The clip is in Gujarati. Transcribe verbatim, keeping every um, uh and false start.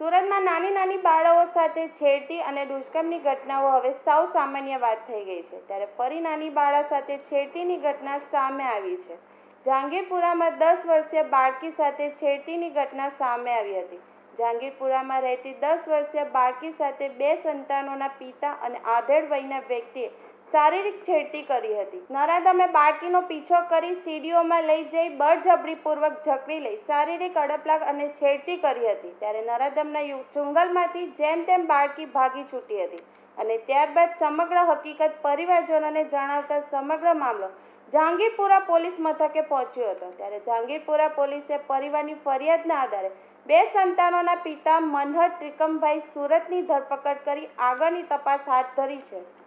સુરતમાં નાની નાની બાળાઓ સાથે છેડતી અને દુષ્કર્મની ઘટનાઓ હવે સાવ સામાન્ય વાત થઈ ગઈ છે। ત્યારે ફરી નાની બાળા સાથે છેડતીની ઘટના સામે આવી છે। જહાંગીરપુરામાં દસ વર્ષીય બાળકી સાથે છેડતીની ઘટના સામે આવી હતી। જહાંગીરપુરામાં રહેતી દસ વર્ષીય બાળકી સાથે બે સંતાનોના પિતા અને આધેડ વયના વ્યક્તિએ શારીરિક છેડતી કરી હતી। નરાધમે બાળકીનો પીછો કરી સીડીઓમાં લઈ જઈ બળજબરીપૂર્વક ઝકડી લઈ શારીરિક અડપલાગ અને છેડતી કરી હતી। ત્યારે નરાધમના ચુંગલમાંથી જેમ તેમ બાળકી ભાગી છૂટી હતી અને ત્યારબાદ સમગ્ર હકીકત પરિવારજનોને જણાવતા સમગ્ર મામલો જહાંગીરપુરા પોલીસ મથકે પહોંચ્યો હતો। ત્યારે જહાંગીરપુરા પોલીસે પરિવારની ફરિયાદના આધારે બે સંતાનોના પિતા મનહર ત્રિકમભાઈ સુરતની ધરપકડ કરી આગળની તપાસ હાથ ધરી છે।